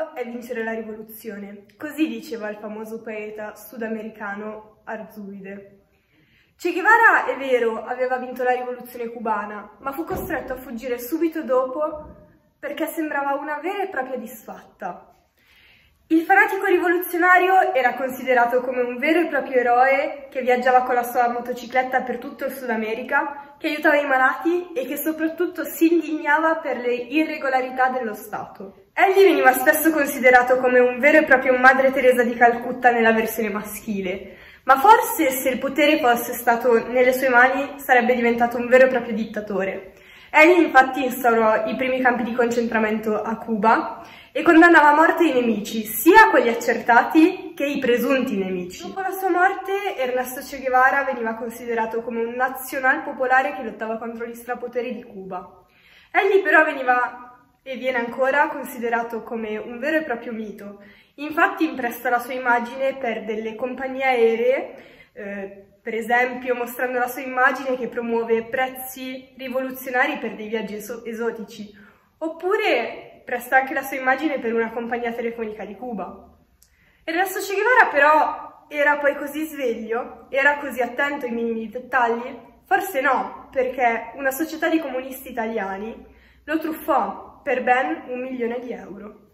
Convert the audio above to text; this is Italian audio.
sbaglio è vincere la rivoluzione. Così diceva il famoso poeta sudamericano Arzuide. Che Guevara, è vero, aveva vinto la rivoluzione cubana, ma fu costretto a fuggire subito dopo perché sembrava una vera e propria disfatta. Il fanatico rivoluzionario era considerato come un vero e proprio eroe che viaggiava con la sua motocicletta per tutto il Sud America, che aiutava i malati e che soprattutto si indignava per le irregolarità dello Stato. Egli veniva spesso considerato come un vero e proprio Madre Teresa di Calcutta nella versione maschile, ma forse se il potere fosse stato nelle sue mani sarebbe diventato un vero e proprio dittatore. Egli infatti instaurò i primi campi di concentramento a Cuba e condannava a morte i nemici, sia quelli accertati che i presunti nemici. Dopo la sua morte, Ernesto Che Guevara veniva considerato come un nazional popolare che lottava contro gli strapoteri di Cuba. Egli però veniva e viene ancora considerato come un vero e proprio mito. Infatti impresta la sua immagine per delle compagnie aeree, per esempio mostrando la sua immagine che promuove prezzi rivoluzionari per dei viaggi esotici, oppure presta anche la sua immagine per una compagnia telefonica di Cuba. Ernesto Che Guevara però era poi così sveglio, era così attento ai minimi dettagli? Forse no, perché una società di comunisti italiani lo truffò per ben 1 milione di euro.